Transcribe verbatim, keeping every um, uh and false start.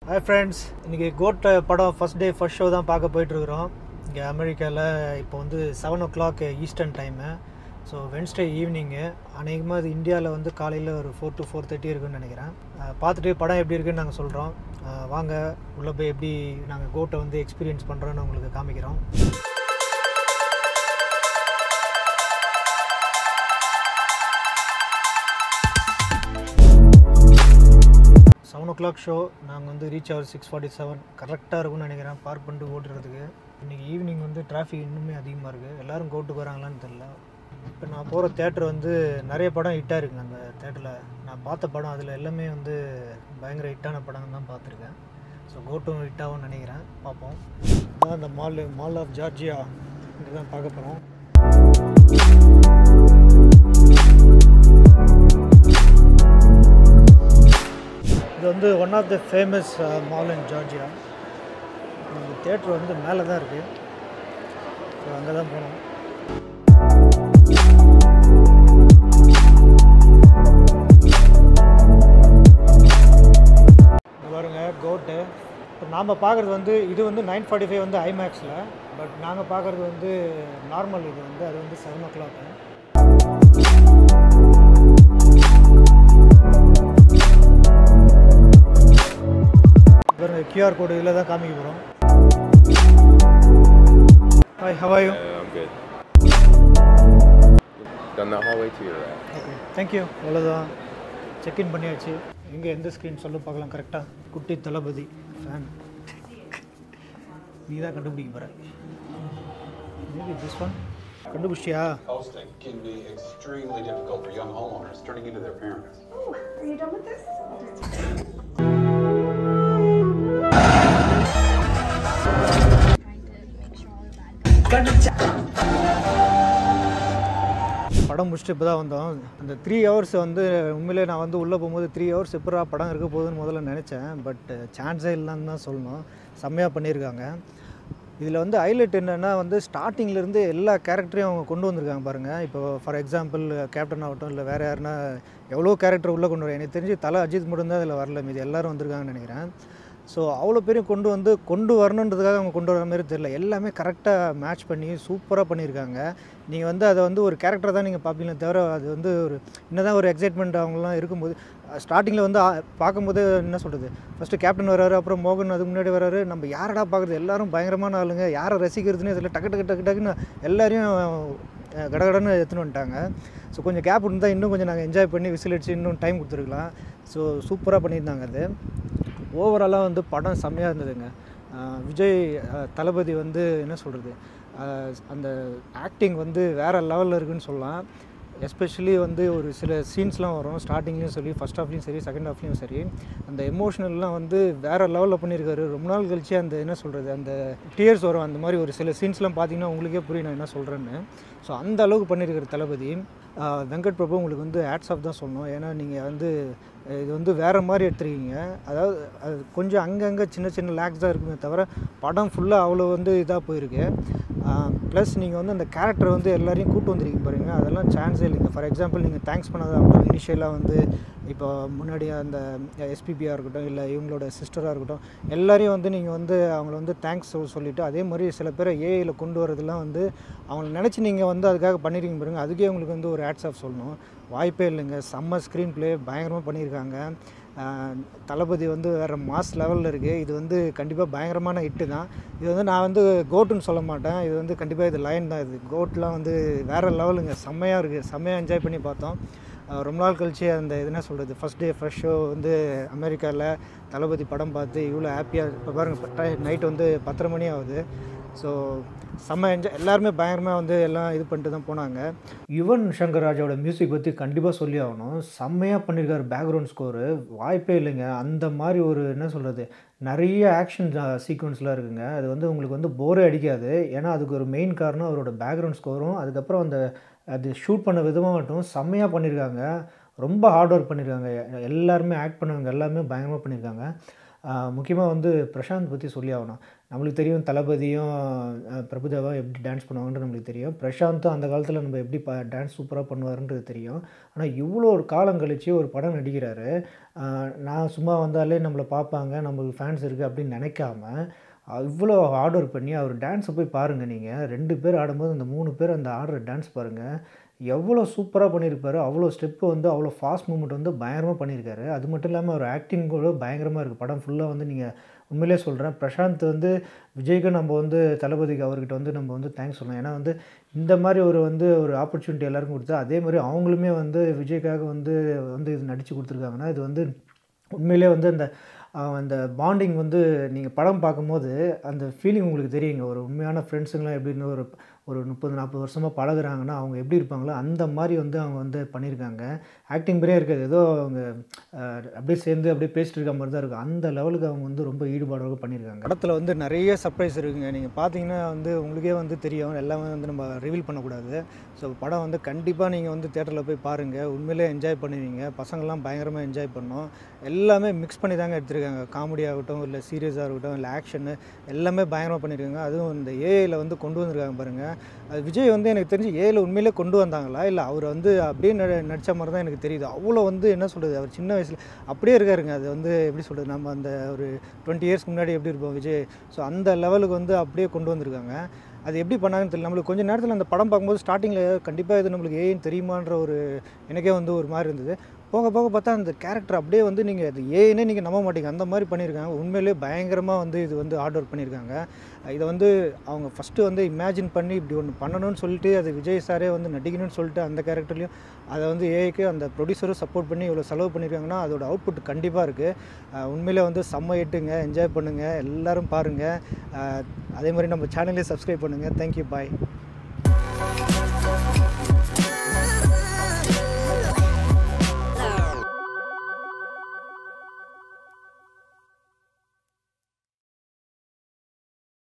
Hi friends, இன்னைக்கு GOAT படம் first day first show தான் பார்க்க போயிட்டுருக்குறோம். இங்கே அமெரிக்காவில் இப்போ வந்து seven o'clock eastern time. So Wednesday ஈவினிங்கு அநேகமாக அது இந்தியாவில் வந்து காலையில் ஒரு ஃபோர் டு ஃபோர் தேர்ட்டி இருக்குன்னு நினைக்கிறேன். பார்த்துட்டு படம் எப்படி இருக்குன்னு நாங்கள் சொல்கிறோம். வாங்க உள்ளே போய் எப்படி நாங்கள் கோட்டை வந்து எக்ஸ்பீரியன்ஸ் பண்ணுறோன்னு உங்களுக்கு காமிக்கிறோம். செவன் ஓ கிளாக் ஷோ நாங்கள் வந்து ரீச் ஆவர் சிக்ஸ் ஃபார்ட்டி செவன் கரெக்டாக இருக்கும்னு நினைக்கிறேன் பார்க் பண்ணிட்டு ஓட்டுறதுக்கு. இன்றைக்கி ஈவினிங் வந்து டிராஃபிக் இன்னுமே அதிகமாக இருக்குது. எல்லோரும் கோட்டுக்கு வராங்களான்னு தெரில. இப்போ நான் போகிற தேட்டர் வந்து நிறைய படம் ஹிட்டாக இருக்குங்க. அந்த தேட்டரில் நான் பார்த்த படம் அதில் எல்லாமே வந்து பயங்கர ஹிட்டான படம் தான் பார்த்துருக்கேன். ஸோ கோட்டும் ஹிட்டாகும்னு நினைக்கிறேன். பார்ப்போம். இதுதான் அந்த மால் மால் ஆஃப் ஜார்ஜியா இங்கே தான் பார்க்க போகிறோம். இது வந்து one of the famous mall in Georgia. இந்த தேட்டர் வந்து மேலே தான் இருக்குது. ஸோ அங்கே தான் போனோம். பாருங்க கோட்டு. இப்போ நாம் பார்க்குறது வந்து இது வந்து நைன் ஃபார்ட்டி ஃபைவ் வந்து ஐமேக்ஸில், பட் நாங்கள் பார்க்குறது வந்து நார்மல். இது வந்து அது வந்து செவன் ஓ கிளாக்கு. பாருங்க கியூஆர் கோடு இதில் தான் காமிக்க போகிறோம். Hi, how are you? Uh, I'm good. Down that hallway to your right. Okay, thank you. அவ்வளோதான், செக்இன் பண்ணியாச்சு. எங்கே எந்த ஸ்க்ரீன் சொல்ல பார்க்கலாம் கரெக்டாக. குட்டி தளபதி ஃபேன். நீ தான் கண்டுபிடிக்க போகிற. மேபி திஸ் ஒன் கண்டுபிடிச்சியா? Hosting can be extremely difficult for young homeowners turning into their parents. Oh, are you done with this? படம் முடிச்சுட்டு இப்போ தான் வந்தோம். அந்த த்ரீ ஹவர்ஸ் வந்து உண்மையிலே நான் வந்து உள்ளே போகும்போது த்ரீ ஹவர்ஸ் எப்படா படம் இருக்க போகுதுன்னு முதல்ல நினச்சேன். பட் சான்ஸே இல்லைன்னு தான் சொல்லணும். செம்மையாக பண்ணியிருக்காங்க. இதில் வந்து ஹைலைட் என்னென்னா வந்து ஸ்டார்டிங்லேருந்து எல்லா கேரக்டரையும் அவங்க கொண்டு வந்திருக்காங்க பாருங்கள். இப்போ ஃபார் எக்ஸாம்பிள் கேப்டன் ஆகட்டும், இல்லை வேறு யாருன்னா எவ்வளோ கேரக்டர் உள்ளே கொண்டு வர. எனக்கு தெரிஞ்சு தலை அஜித் மட்டும்தான் இதில் வரல, மீது எல்லோரும் வந்திருக்காங்கன்னு நினைக்கிறேன். ஸோ அவ்வளோ பேரையும் கொண்டு வந்து கொண்டு வரணுன்றதுக்காக அவங்க கொண்டு வர மாதிரி தெரியல. எல்லாமே கரெக்டாக மேட்ச் பண்ணி சூப்பராக பண்ணியிருக்காங்க. நீங்கள் வந்து அதை வந்து ஒரு கேரக்டர் தான் நீங்கள் பார்ப்பீங்களே தவிர அது வந்து ஒரு என்னதான் ஒரு எக்ஸைட்மெண்ட் அவங்களாம் இருக்கும்போது ஸ்டார்டிங்கில் வந்து பார்க்கும்போது என்ன சொல்கிறது, ஃபஸ்ட்டு கேப்டன் வராரு, அப்புறம் மோகன் அதுக்கு முன்னாடி வராரு. நம்ம யாரடா பார்க்குறது, எல்லோரும் பயங்கரமான ஆளுங்க, யாரை ரசிக்கிறதுனே இதில் டக்கு டக்கு டக்கு டக்குன்னு எல்லாரையும் கடகடன்னு எடுத்துன்னு வந்துட்டாங்க. ஸோ கொஞ்சம் கேப் இருந்தால் இன்னும் கொஞ்சம் நாங்கள் என்ஜாய் பண்ணி விசில் அடிச்சு இன்னும் டைம் கொடுத்துருக்கலாம். ஸோ சூப்பராக பண்ணியிருந்தாங்க. அது ஓவராலாக வந்து படம் செம்மையாக இருந்ததுங்க. விஜய் தளபதி வந்து என்ன சொல்கிறது, அந்த ஆக்டிங் வந்து வேறு லெவலில் இருக்குதுன்னு சொல்லலாம். எஸ்பெஷலி வந்து ஒரு சில சீன்ஸ்லாம் வரும் ஸ்டார்டிங்லேயும் சரி, ஃபஸ்ட் ஹாஃப்லேயும் சரி, செகண்ட் ஹாஃப்லேயும் சரி. அந்த எமோஷ்னல்லாம் வந்து வேறு லெவலில் பண்ணியிருக்காரு. ரொம்ப நாள் கழிச்சு அந்த என்ன சொல்கிறது, அந்த டியர்ஸ் வரும். அந்த மாதிரி ஒரு சில சீன்ஸ்லாம் பார்த்திங்கன்னா உங்களுக்கே புரியும் நான் என்ன சொல்கிறேன்னு. ஸோ அந்த அளவுக்கு பண்ணியிருக்கிற தளபதி வெங்கட் பிரபு உங்களுக்கு வந்து ஹேட்ஸ் ஆஃப் தான் சொல்லணும். ஏன்னா நீங்கள் வந்து இது வந்து வேறு மாதிரி எடுத்துருக்கீங்க. அதாவது அது கொஞ்சம் அங்கங்கே சின்ன சின்ன லேக்ஸ் தான் இருக்குமே தவிர படம் ஃபுல்லாக அவ்வளோ வந்து இதாக போயிருக்கு. ப்ளஸ் நீங்கள் வந்து அந்த கேரக்டர் வந்து எல்லாரையும் கூட்டு வந்துருக்கீங்க பாருங்க, அதெல்லாம் சான்ஸே இல்லைங்க. ஃபார் எக்ஸாம்பிள் நீங்கள் தேங்க்ஸ் பண்ணதாகட்டும், இனிஷியலாக வந்து இப்போ முன்னாடி அந்த எஸ்பிபியாக இருக்கட்டும், இல்லை இவங்களோட சிஸ்டராக இருக்கட்டும், எல்லாரையும் வந்து நீங்கள் வந்து அவங்கள வந்து தேங்க்ஸ் சொல்லிவிட்டு, அதே மாதிரி சில பேரை ஏஐயில் கொண்டு வரதெல்லாம் வந்து அவங்கள நினச்சி நீங்கள் வந்து அதுக்காக பண்ணியிருக்கீங்க பாருங்க, அதுக்கே உங்களுக்கு வந்து ஒரு ஹேட்ஸ் ஆஃப் சொல்லணும். வாய்ப்பே இல்லைங்க. செம்ம ஸ்க்ரீன் ப்ளே பயங்கரமாக பண்ணியிருக்காங்க. தளபதி வந்து வேறு மாஸ் லெவலில் இருக்குது. இது வந்து கண்டிப்பாக பயங்கரமான ஹிட்டு தான். இது வந்து நான் வந்து கோட்டுன்னு சொல்ல மாட்டேன். இது வந்து கண்டிப்பாக இது லைன் தான். இது கோட்லாம் வந்து வேறு லெவலுங்க. செம்மையாக இருக்குது. செம்மையாக என்ஜாய் பண்ணி பார்த்தோம். ரொம்ப நாள் கழிச்சு அந்த என்ன சொல்கிறது, ஃபஸ்ட் டே ஃபஸ்ட் ஷோ வந்து அமெரிக்காவில் தளபதி படம் பார்த்து இவ்வளோ ஹாப்பியாக. இப்போ பாருங்கள் நைட் வந்து பத்தரை மணி ஆகுது. ஸோ செம்ம என்ஜாய். எல்லாருமே பயங்கரமாக வந்து எல்லாம் இது பண்ணிட்டு தான் போனாங்க. யுவன் சங்கர் ராஜாவோட மியூசிக் பற்றி கண்டிப்பாக சொல்லி ஆகணும். செம்மையாக பண்ணியிருக்காரு. பேக்ரவுண்ட் ஸ்கோரு வாய்ப்பே இல்லைங்க. அந்த மாதிரி ஒரு என்ன சொல்கிறது, நிறைய ஆக்ஷன் சீக்வன்ஸ்லாம் இருக்குங்க. அது வந்து உங்களுக்கு வந்து போரே அடிக்காது. ஏன்னா அதுக்கு ஒரு மெயின் காரணம் அவரோட பேக்ரவுண்ட் ஸ்கோரும், அதுக்கப்புறம் அந்த அது ஷூட் பண்ண விதமாக மட்டும் செம்மையாக பண்ணியிருக்காங்க. ரொம்ப ஹார்ட் ஒர்க் பண்ணியிருக்காங்க. எல்லாருமே ஆக்ட் பண்ணவங்க எல்லாருமே பயங்கரமாக பண்ணியிருக்காங்க. முக்கியமாக வந்து பிரசாந்த் பற்றி சொல்லி ஆகணும். நம்மளுக்கு தெரியும் தளபதியும் பிரபுதேவா எப்படி டான்ஸ் பண்ணுவாங்கன்றது நம்மளுக்கு தெரியும். பிரசாந்தும் அந்த காலத்தில் நம்ம எப்படி ப டான்ஸ் சூப்பராக பண்ணுவாருன்றது தெரியும். ஆனால் இவ்வளோ ஒரு காலம் கழித்து ஒரு படம் நடிக்கிறாரு. நான் சும்மா வந்தாலே நம்மளை பார்ப்பாங்க, நம்மளுக்கு ஃபேன்ஸ் இருக்குது அப்படின்னு நினைக்காம இவ்வளோ ஹார்ட் ஒர்க் பண்ணி அவர் டான்ஸை போய் பாருங்கள். நீங்கள் ரெண்டு பேர் ஆடும்போது அந்த மூணு பேர் அந்த ஆடுற டான்ஸ் பாருங்கள், எவ்வளோ சூப்பராக பண்ணியிருப்பாரு. அவ்வளோ ஸ்டெப்பு வந்து அவ்வளோ ஃபாஸ்ட் மூவ்மெண்ட் வந்து பயங்கரமாக பண்ணியிருக்காரு. அது மட்டும் இல்லாமல் அவர் ஆக்டிங் கூட பயங்கரமாக இருக்குது. படம் ஃபுல்லாக வந்து நீங்கள் உண்மையிலே சொல்கிறேன், பிரசாந்த் வந்து விஜய்க்கு நம்ம வந்து தளபதிக்கு அவர்கிட்ட வந்து நம்ம வந்து தேங்க்ஸ் சொல்லலாம். ஏன்னா வந்து இந்த மாதிரி ஒரு வந்து ஒரு ஆப்பர்ச்சுனிட்டி எல்லாருக்கும் கொடுத்தா, அதே மாதிரி அவங்களுமே வந்து விஜய்க்காக வந்து வந்து இது நடித்து கொடுத்துருக்காங்கன்னா, இது வந்து உண்மையிலே வந்து அந்த அந்த பாண்டிங் வந்து நீங்கள் படம் பார்க்கும்போது அந்த ஃபீலிங் உங்களுக்கு தெரியுங்க. ஒரு உண்மையான ஃப்ரெண்ட்ஸுங்களாம் எப்படின்னு ஒரு ஒரு முப்பது நாற்பது வருஷமாக பழகுறாங்கன்னா அவங்க எப்படி இருப்பாங்களோ அந்த மாதிரி வந்து அவங்க வந்து பண்ணியிருக்காங்க. ஆக்டிங் மாதிரியே இருக்காது, ஏதோ அவங்க அப்படியே சேர்ந்து அப்படியே பேசிட்டு இருக்க மாதிரி தான் இருக்கும். அந்த லெவலுக்கு அவங்க வந்து ரொம்ப ஈடுபாடோடு பண்ணியிருக்காங்க. படத்தில் வந்து நிறைய சர்ப்ரைஸ் இருக்குங்க. நீங்கள் பார்த்தீங்கன்னா வந்து உங்களுக்கே வந்து தெரியும், எல்லாமே வந்து நம்ம ரிவீல் பண்ணக்கூடாது. ஸோ படம் வந்து கண்டிப்பாக நீங்கள் வந்து தேட்டரில் போய் பாருங்கள், உண்மையிலே என்ஜாய் பண்ணுவீங்க. பசங்கள்லாம் பயங்கரமாக என்ஜாய் பண்ணோம். எல்லாமே மிக்ஸ் பண்ணி தாங்க எடுத்துருக்காங்க. காமெடி ஆகட்டும், இல்லை சீரியஸாக இருக்கட்டும், இல்லை ஆக்ஷனு எல்லாமே பயங்கரமாக பண்ணியிருக்காங்க. அதுவும் இந்த ஏஐயில் வந்து கொண்டு வந்திருக்காங்க பாருங்கள். அது விஜய் வந்து எனக்கு தெரிஞ்சு ஏஐயில் உண்மையிலே கொண்டு வந்தாங்களா, இல்லை அவர் வந்து அப்படியே ந நடித்த மாதிரி தான் எனக்கு தெரியுது. அவ்வளோ வந்து என்ன சொல்கிறது, அவர் சின்ன வயசில் அப்படியே இருக்காருங்க. அது வந்து எப்படி சொல்கிறது, நம்ம அந்த ஒரு டுவெண்ட்டி இயர்ஸ்க்கு முன்னாடி எப்படி இருப்போம் விஜய், ஸோ அந்த லெவலுக்கு வந்து அப்படியே கொண்டு வந்திருக்காங்க. அது எப்படி பண்ணாங்கன்னு தெரியல. நம்மளுக்கு கொஞ்சம் நேரத்தில் அந்த படம் பார்க்கும்போது ஸ்டார்டிங்கில் கண்டிப்பாக இது நம்மளுக்கு ஏன்னு தெரியுமான்ற ஒரு எனக்கே வந்து ஒரு மாதிரி இருந்தது. போக போக பார்த்தா அந்த கேரக்டர் அப்படியே வந்து நீங்கள் அது ஏன்னே நீங்கள் நம்ப மாட்டீங்க, அந்த மாதிரி பண்ணியிருக்காங்க. உண்மையிலே பயங்கரமாக வந்து இது வந்து ஹார்ட் ஒர்க் பண்ணியிருக்காங்க. இதை வந்து அவங்க ஃபஸ்ட்டு வந்து இமேஜின் பண்ணி இப்படி ஒன்று பண்ணணும்னு சொல்லிட்டு அது விஜய் சாரே வந்து நடிக்கணும்னு சொல்லிட்டு அந்த கேரக்டர்லையும் அதை வந்து ஏஐக்கு அந்த ப்ரொடியூசரும் சப்போர்ட் பண்ணி இவ்வளோ செலவு பண்ணியிருக்காங்கன்னா அதோட அவுட்புட் கண்டிப்பாக இருக்குது. உண்மையிலே வந்து செம்ம எட்டுங்க, என்ஜாய் பண்ணுங்கள், எல்லோரும் பாருங்கள். அதே மாதிரி நம்ம சேனலே சப்ஸ்கிரைப் பண்ணுங்கள். தேங்க்யூ, பாய்.